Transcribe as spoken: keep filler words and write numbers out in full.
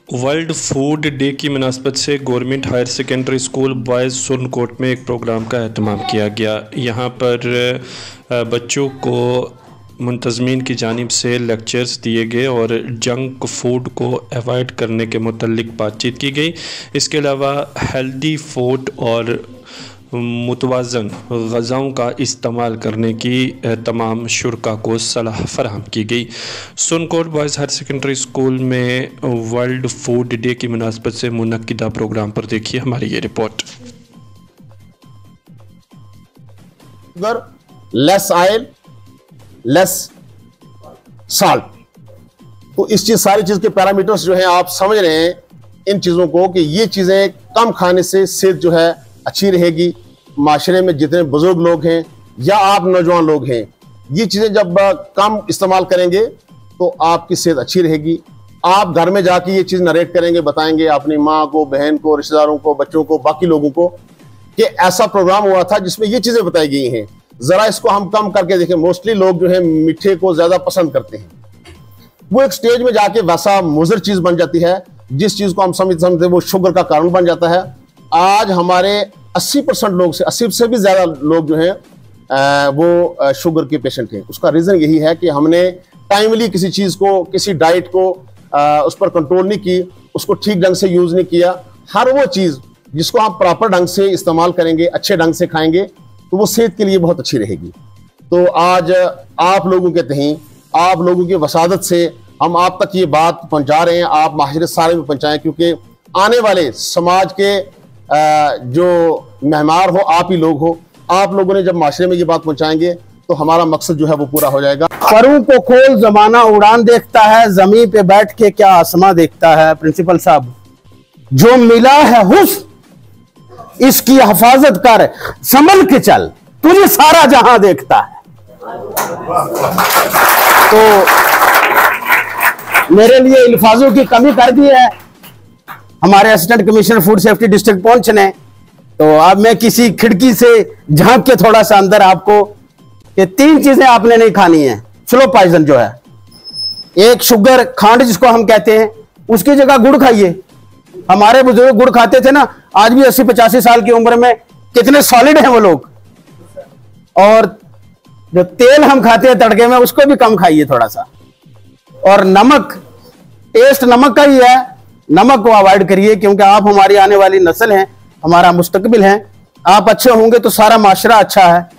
World food day की मुनासबत से government higher secondary school boys Surankote में एक प्रोग्राम का एहतमाम किया गया। यहाँ पर बच्चों को मुंतज़मीन की जानिब से लेक्चर्स दिए गए और जंक फूड को अवॉइड करने के मुतल्लिक बातचीत की गई। इसके अलावा हेल्दी फूड और मुतवाज़न ग़ज़ाओं का इस्तेमाल करने की तमाम शुरा को सलाह फराहम की गई। Surankote boys higher secondary school में वर्ल्ड फूड डे की मुनासबत से मुनक्किदा प्रोग्राम पर देखिए हमारी ये report. Less oil, less salt, तो इस चीज सारी चीज के पैरामीटर्स जो हैं आप समझ रहे हैं इन चीजों को कि ये चीजें कम खाने से सेहत जो है अच्छी रहेगी। माशरे में जितने बुजुर्ग लोग हैं या आप नौजवान लोग हैं, ये चीजें जब कम इस्तेमाल करेंगे तो आपकी सेहत अच्छी रहेगी। आप घर में जाके ये चीज नरेट करेंगे, बताएंगे अपनी माँ को, बहन को, रिश्तेदारों को, बच्चों को, बाकी लोगों को कि ऐसा प्रोग्राम हुआ था जिसमें ये चीजें बताई गई हैं। जरा इसको हम कम करके देखें। मोस्टली लोग जो है मीठे को ज्यादा पसंद करते हैं। वो एक स्टेज में जाके वैसा मुज़र चीज बन जाती है जिस चीज को हम समझ समझते वो शुगर का कारण बन जाता है। आज हमारे अस्सी परसेंट लोग से अस्सी से भी ज्यादा लोग जो हैं वो शुगर के पेशेंट हैं। उसका रीजन यही है कि हमने टाइमली किसी चीज को, किसी डाइट को आ, उस पर कंट्रोल नहीं की, उसको ठीक ढंग से यूज नहीं किया। हर वो चीज जिसको हम प्रॉपर ढंग से इस्तेमाल करेंगे, अच्छे ढंग से खाएंगे तो वो सेहत के लिए बहुत अच्छी रहेगी। तो आज आप लोगों के तहीं, आप लोगों की वसादत से हम आप तक ये बात पहुंचा रहे हैं। आप माशरे सारे में पहुंचाएं, क्योंकि आने वाले समाज के जो मेहमान हो आप ही लोग हो। आप लोगों ने जब माशरे में ये बात पहुंचाएंगे तो हमारा मकसद जो है वो पूरा हो जाएगा। परों को खोल जमाना उड़ान देखता है, जमीन पे बैठ के क्या आसमां देखता है। प्रिंसिपल साहब, जो मिला है हुस्न इसकी हिफाजत कर, संभल के चल, तुझे सारा जहां देखता है। तो मेरे लिए अल्फाजों की कमी कर दी है हमारे assistant commissioner food safety district Poonch ने। तो अब मैं किसी खिड़की से झांक के थोड़ा सा अंदर आपको, ये तीन चीजें आपने नहीं खानी है। स्लो पॉइजन जो है, एक शुगर, खांड जिसको हम कहते हैं, उसकी जगह गुड़ खाइए। हमारे बुजुर्ग गुड़ खाते थे ना, आज भी अस्सी पचासी साल की उम्र में कितने सॉलिड हैं वो लोग। और जो तेल हम खाते हैं तड़के में, उसको भी कम खाइए थोड़ा सा। और नमक, टेस्ट नमक का ही है, नमक को अवॉइड करिए, क्योंकि आप हमारी आने वाली नस्ल हैं, हमारा मुस्तकबिल हैं। आप अच्छे होंगे तो सारा माशरा अच्छा है।